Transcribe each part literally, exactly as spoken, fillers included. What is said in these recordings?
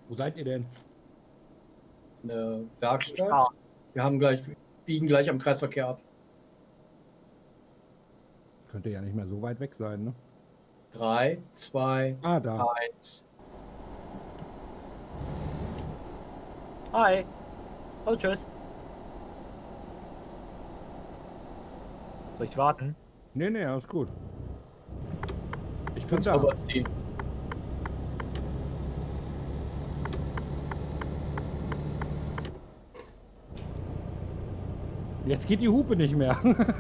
Wo seid ihr denn? Eine Werkstatt. Ja. Wir haben gleich, biegen gleich am Kreisverkehr ab. Könnte ja nicht mehr so weit weg sein, ne? Drei, zwei, ah, da. eins. Hi. Oh, tschüss. Soll ich warten? Nee, nee, alles gut. Ich bin da. Rüberziehen. Jetzt geht die Hupe nicht mehr.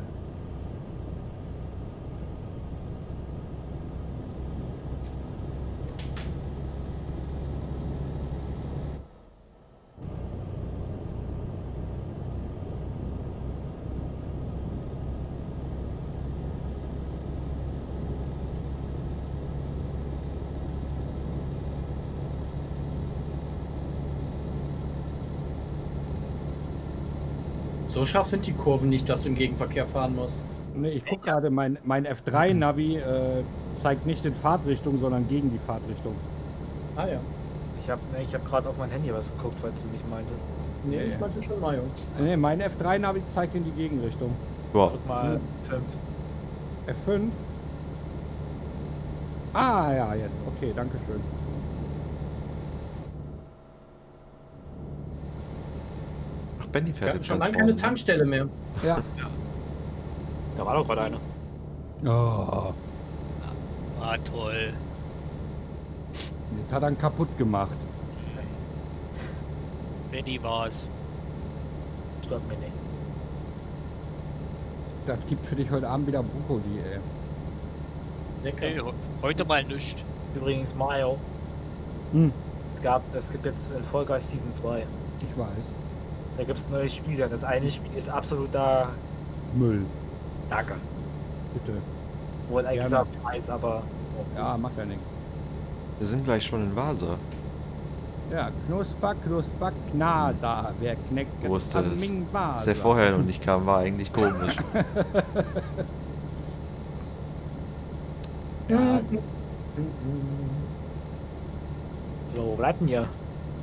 So scharf sind die Kurven nicht, dass du im Gegenverkehr fahren musst. Nee, ich guck gerade, mein, mein F drei Navi äh, zeigt nicht in Fahrtrichtung, sondern gegen die Fahrtrichtung. Ah ja. Ich habe nee, ich hab gerade auf mein Handy was geguckt, falls du mich meintest. Nee, Nee. ich meinte schon Mario. Nee, mein F drei Navi zeigt in die Gegenrichtung. Boah. Drück mal fünf. F fünf? Ah ja, jetzt. Okay, danke schön. Ach, Benny fährt Wir haben jetzt schon ganz lange vorne. keine Tankstelle mehr. Ja. Da war doch gerade eine. Oh, Ah, toll. jetzt hat er ihn kaputt gemacht. Benny war's. Stört mir nicht. Das gibt für dich heute Abend wieder Brokkoli, ey. Lecker. Hey, he- heute mal nichts. Übrigens, Mario. Hm, Es, gab, es gibt jetzt in Fall Guys Season zwei. ich weiß. Da gibt es neue Spiele. Das eine Spiel ist absoluter Müll. Danke. Bitte. Wohl eigentlich Gerne. gesagt Scheiß, aber. Oh. Ja, macht ja nichts. Wir sind gleich schon in Vasa. Ja, Knusper, Knusper, Knasa. Wer kneckt Wo wusste am das? Ming Basa. Dass der vorher noch nicht kam, war eigentlich komisch. Ja, So, wo bleibt denn hier?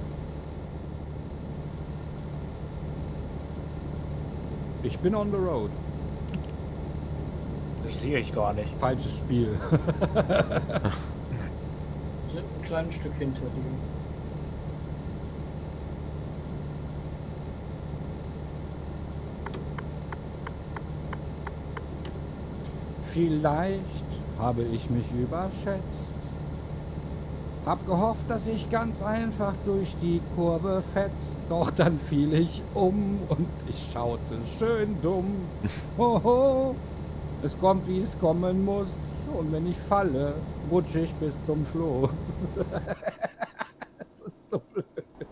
ich bin on the road. Ich sehe ich gar nicht. Falsches Spiel. Wir sind ein kleines Stück hinter dir. Vielleicht habe ich mich überschätzt. Hab gehofft, dass ich ganz einfach durch die Kurve fetzt. Doch dann fiel ich um und ich schaute schön dumm. Hoho, es kommt, wie es kommen muss. Und wenn ich falle, rutsche ich bis zum Schluss. Das ist so blöd.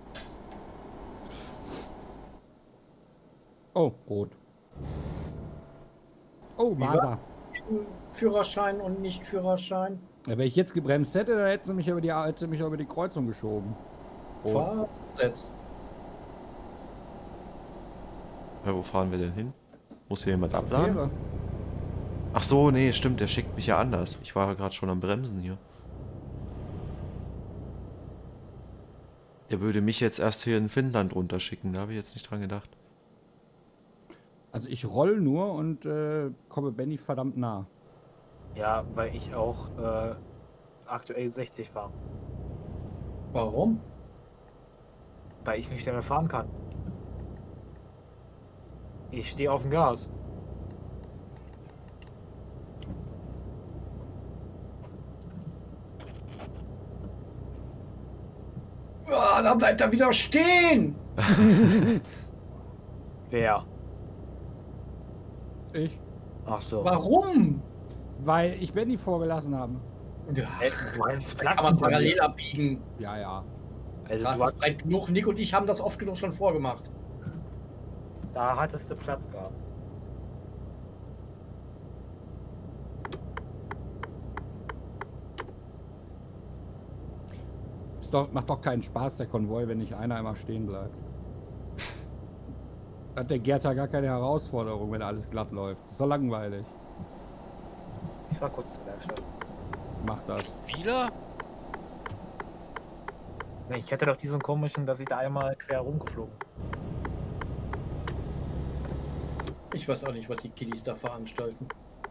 Oh, rot. Oh, Wie Vasa. Führerschein und Nicht-Führerschein. Ja, wenn ich jetzt gebremst hätte, dann hätte sie mich über die, hätte sie mich über die Kreuzung geschoben. Oh. Versetzt. Ja, wo fahren wir denn hin? Muss hier jemand abladen? Fähre. Ach so, nee, stimmt, der schickt mich ja anders. Ich war ja gerade schon am Bremsen hier. Der würde mich jetzt erst hier in Finnland runterschicken, da habe ich jetzt nicht dran gedacht. Also ich roll nur und äh, komme Benny verdammt nah. Ja, weil ich auch äh, aktuell sechzig fahre. Warum? Weil ich nicht mehr fahren kann. Ich stehe auf dem Gas. Ah, da bleibt er wieder stehen! Wer? Ich? Ach so. Warum? Weil ich Benny vorgelassen habe. Ja, Hey, du hast da Platz kann man hinter mir. parallel abbiegen. Ja, ja. Also Das du ist hast, breit genug. Nick und ich haben das oft genug schon vorgemacht. da hattest du Platz gehabt. Ist doch, macht doch keinen Spaß, der Konvoi, wenn nicht einer immer stehen bleibt. Hat der Gerd ja gar keine Herausforderung, wenn alles glatt läuft. Ist doch langweilig. Ich war kurz zur Werkstatt. Macht das. Wieder? Nee, ich hätte doch diesen komischen, dass ich da einmal quer rumgeflogen. Ich weiß auch nicht, was die Kiddies da veranstalten.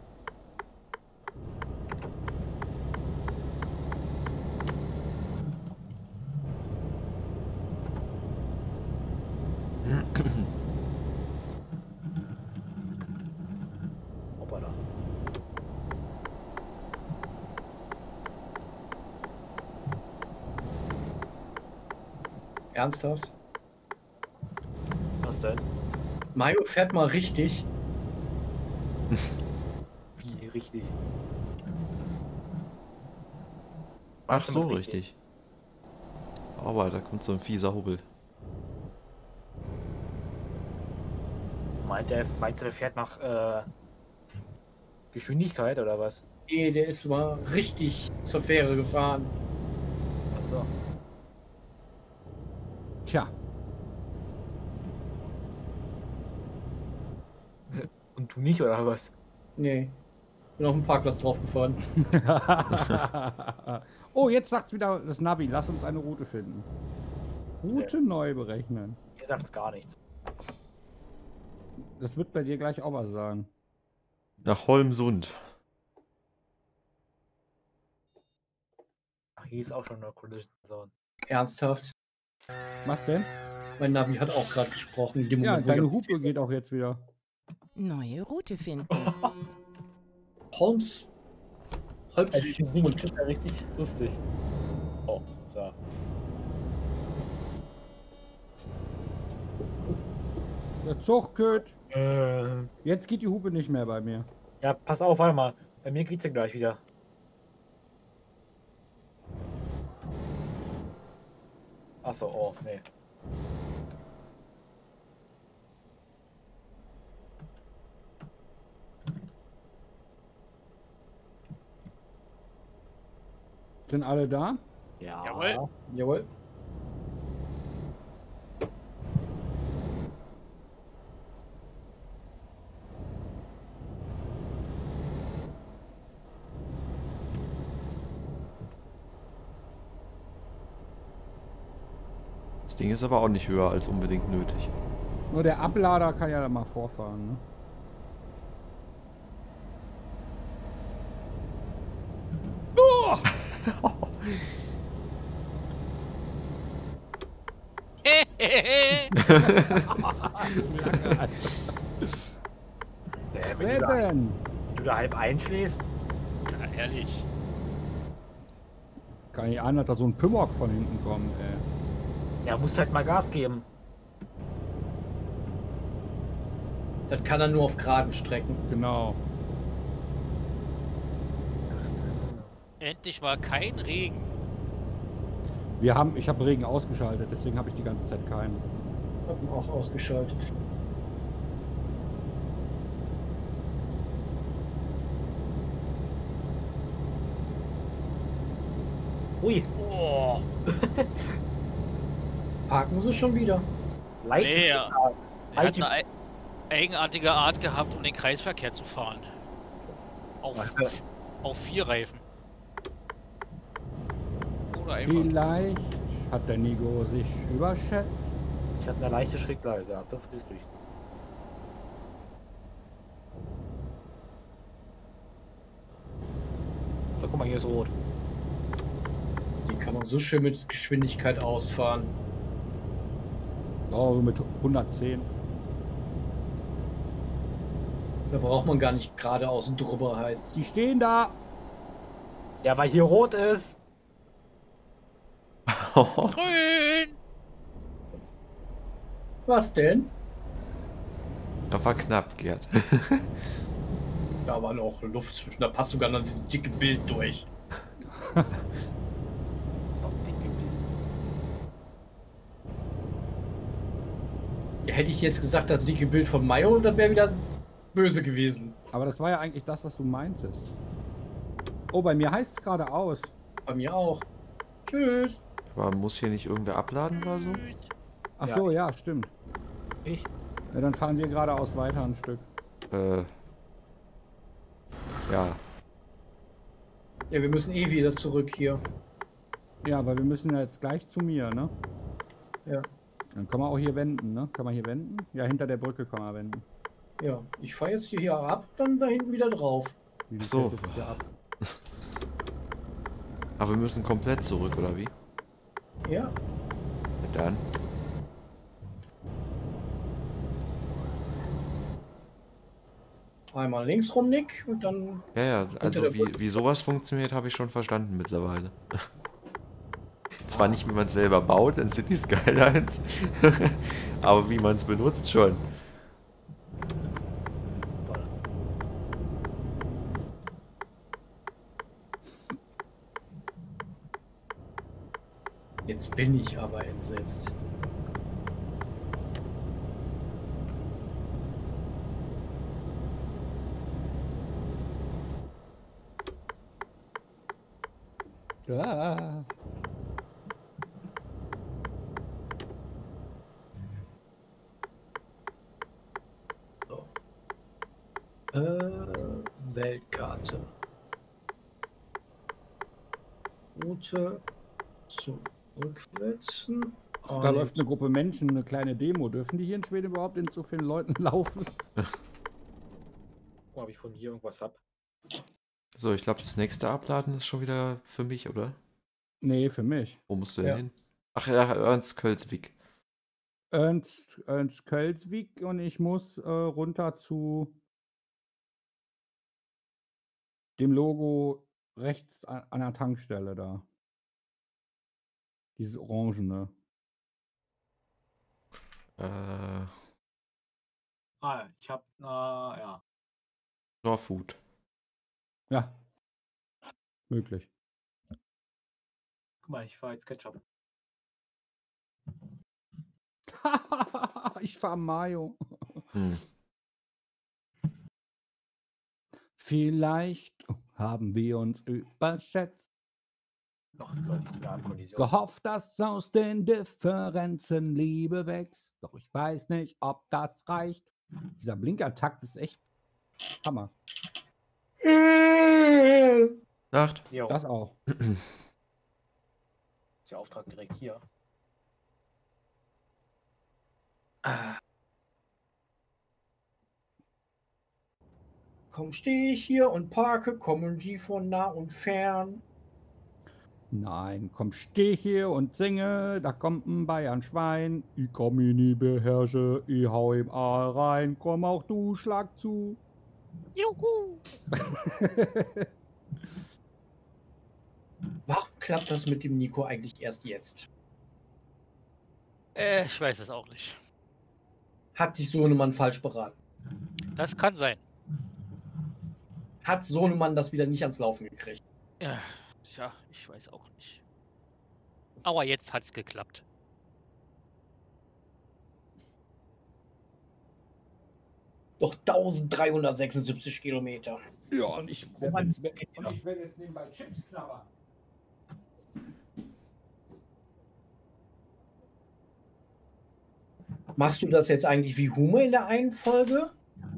Hoppala. Ernsthaft? Was denn? Mario fährt mal richtig. Wie richtig? Ach so, richtig. Aber da kommt so ein fieser Hubbel. Meint der, meinst du, der fährt nach äh, Geschwindigkeit oder was? Nee, der ist mal richtig zur Fähre gefahren. Achso. Tja, Und du nicht, oder was? Nee. Bin auf dem Parkplatz drauf gefahren. oh, jetzt sagt's wieder das Navi. Lass uns eine Route finden. Route neu berechnen. Ihr sagt gar nichts. Das wird bei dir gleich auch was sagen. Nach Holmsund. Ach, hier ist auch schon eine Collision Zone. Ernsthaft? Was denn? Mein Navi hat auch gerade gesprochen. in dem Ja, Moment, wo ich deine auf die Hupe geht auch jetzt wieder. Neue Route finden. Holmes. Holmes. Also ich finde das ja richtig lustig. Oh, so. Der Zug geht. Äh, Jetzt geht die Hupe nicht mehr bei mir. ja, pass auf, warte mal. Bei mir geht's ja gleich wieder. Achso, oh, nee. Sind alle da? Ja. Jawohl. Jawohl. Das Ding ist aber auch nicht höher als unbedingt nötig. Nur der Ablader kann ja da mal vorfahren, ne? Äh, Was wenn wär du, da, denn? wenn du da halb einschläfst. Ja, ehrlich. Kann nicht ahnen, dass da so ein Pimmock von hinten kommt, ey. Ja, musst halt mal Gas geben. Das kann er nur auf geraden Strecken. Genau. Endlich war kein Regen. Wir haben, ich habe Regen ausgeschaltet, deswegen habe ich die ganze Zeit keinen. Hab ihn auch ausgeschaltet. Ui, Oh, Parken sie schon wieder. leicht. nee, er hat Leicht- eine ei- eigenartige Art gehabt, um den Kreisverkehr zu fahren. Auf, auf vier Reifen. Oder einfach. Vielleicht hat der Nigo sich überschätzt. Ich hatte eine leichte Schräglage gehabt, das ist richtig. Da guck mal, hier ist rot. Die kann man so schön mit Geschwindigkeit ausfahren. Oh, mit hundertzehn. Da braucht man gar nicht geradeaus und drüber heißt. Die stehen da. Ja, weil hier rot ist. Grün! Was denn? Das war knapp, Gerd. Da war noch Luft zwischen. Da passt sogar noch das dicke Bild durch. Oh, dicke Bild. Ja, hätte ich jetzt gesagt, das dicke Bild von Mayo, dann wäre wieder böse gewesen. Aber das war ja eigentlich das, was du meintest. Oh, bei mir heißt es gerade aus. Bei mir auch. Tschüss. Aber muss hier nicht irgendwer abladen oder so? Ach Ja. so, ja, stimmt. Ich? Ja, dann fahren wir geradeaus weiter ein Stück. Äh. Ja. Ja, wir müssen eh wieder zurück hier. Ja, aber wir müssen ja jetzt gleich zu mir, ne? Ja. Dann kann man auch hier wenden, ne? Kann man hier wenden? Ja, hinter der Brücke kann man wenden. Ja, ich fahre jetzt hier ab, dann da hinten wieder drauf. Wie Ach so. fährst du jetzt hier ab? Aber wir müssen komplett zurück, oder wie? Ja. Ja, dann. Einmal links rum, Nick, und dann. Ja, ja, also der wie, Brücke. wie sowas funktioniert, habe ich schon verstanden mittlerweile. Zwar nicht, wie man es selber baut in City Skylines, aber wie man es benutzt schon. Jetzt bin ich aber entsetzt. Ah. So. Äh, Weltkarte. Route zurücksetzen. Oh, Da nee. läuft eine Gruppe Menschen, eine kleine Demo. Dürfen die hier in Schweden überhaupt in so vielen Leuten laufen? Oh, ob ich von hier irgendwas hab. So, ich glaube, das nächste Abladen ist schon wieder für mich, oder? Nee, für mich. Wo musst du denn Ja. hin? Ach ja, Ernst Kölzwick. Ernst, Ernst Kölzwick und ich muss äh, runter zu dem Logo rechts an, an der Tankstelle da. Dieses Orangene. Äh, Ah, ich hab, na, ja. Norfood. Ja. Möglich. Guck mal, ich fahr jetzt Ketchup. Ich fahr Mayo. Hm. Vielleicht haben wir uns überschätzt. Noch die Leute, die da an Kollision. Gehofft, dass aus den Differenzen Liebe wächst. Doch ich weiß nicht, ob das reicht. Dieser Blinkertakt ist echt Hammer. Nacht. Jo, Das auch. ist der Auftrag direkt hier. Komm, stehe ich hier und parke, kommen Sie von nah und fern. Nein, komm, steh hier und singe, da kommt ein Bayern-Schwein. Ich komm ihn nie beherrsche, ich hau ihm Aal rein, komm auch du, schlag zu. Juhu! Warum klappt das mit dem Nico eigentlich erst jetzt? Äh, ich weiß es auch nicht. Hat dich Sohnemann falsch beraten? Das kann sein. Hat Sohnemann das wieder nicht ans Laufen gekriegt? Ja, tja, ich weiß auch nicht. Aber jetzt hat's geklappt. Doch dreizehnhundertsechsundsiebzig Kilometer. Ja, und ich werde jetzt, und ich werd jetzt nebenbei Chips knabbern. Machst du das jetzt eigentlich wie Hume in der einen Folge?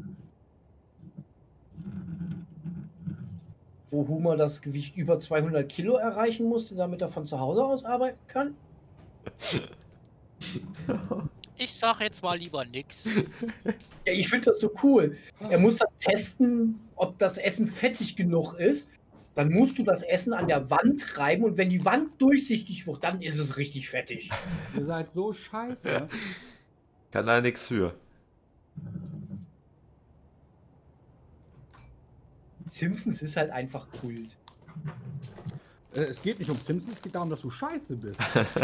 Wo Hume das Gewicht über zweihundert Kilo erreichen musste, damit er von zu Hause aus arbeiten kann? Ich sag jetzt mal lieber nix. Ja, ich finde das so cool. Er muss dann testen, ob das Essen fettig genug ist. Dann musst du das Essen an der Wand reiben und wenn die Wand durchsichtig wird, dann ist es richtig fettig. Ihr seid so scheiße. Kann da nichts für. Simpsons ist halt einfach Kult. Äh, Es geht nicht um Simpsons, es geht darum, dass du scheiße bist.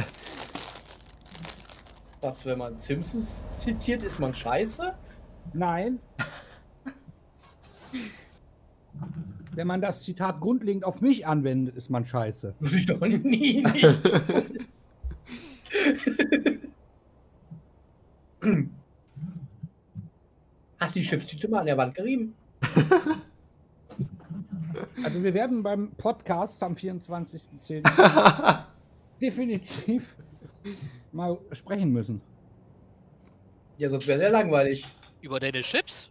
Was, wenn man Simpsons zitiert, ist man scheiße? Nein. Wenn man das Zitat grundlegend auf mich anwendet, ist man scheiße. Würde ich doch nie nicht tun. Hast du die Chipstüte mal an der Wand gerieben? Also wir werden beim Podcast am vierundzwanzigsten zehnten definitiv mal sprechen müssen. Ja, sonst wäre es ja langweilig. Über deine Chips?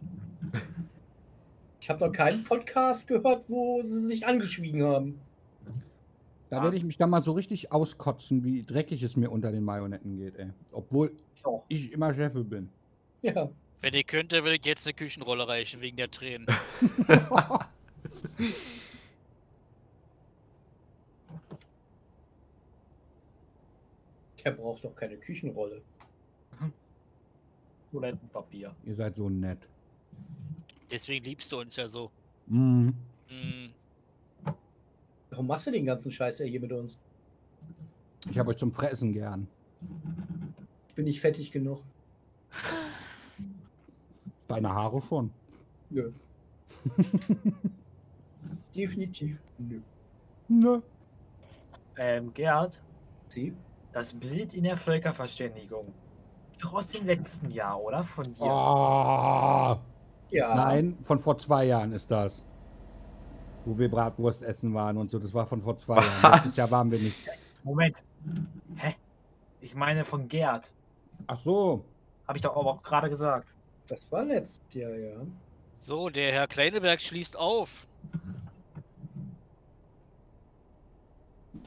Ich habe noch keinen Podcast gehört, wo sie sich angeschwiegen haben. Da Ah. werde ich mich dann mal so richtig auskotzen, wie dreckig es mir unter den Marionetten geht, ey. Obwohl Doch. ich immer Chefel bin. Ja. Wenn ihr könnte, würde ich jetzt eine Küchenrolle reichen, wegen der Tränen. Der braucht doch keine Küchenrolle. Toilettenpapier. Ihr seid so nett. Deswegen liebst du uns ja so. Mhm. Hm, Warum machst du den ganzen Scheiß hier mit uns? Ich habe euch zum Fressen gern. Ich bin nicht fettig genug. Deine Haare schon. Nö. Definitiv. Nö. Ne. Ähm, Gerd, Sie? das Bild in der Völkerverständigung ist doch aus dem letzten Jahr, oder? Von dir. Oh. Ja. Nein, von vor zwei Jahren ist das. Wo wir Bratwurst essen waren und so. Das war von vor zwei Jahren. Was? Letztes Jahr waren wir nicht. Moment. Hä? Ich meine von Gerd. Ach so. Habe ich doch aber auch gerade gesagt. Das war letztes Jahr, ja. so, der Herr Kleineberg schließt auf.